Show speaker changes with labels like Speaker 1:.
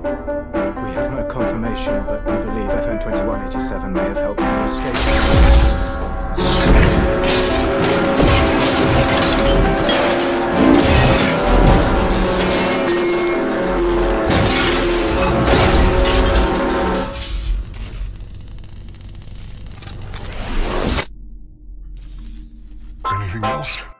Speaker 1: We have no confirmation, but we believe FM-2187 may have helped you escape.
Speaker 2: Anything else?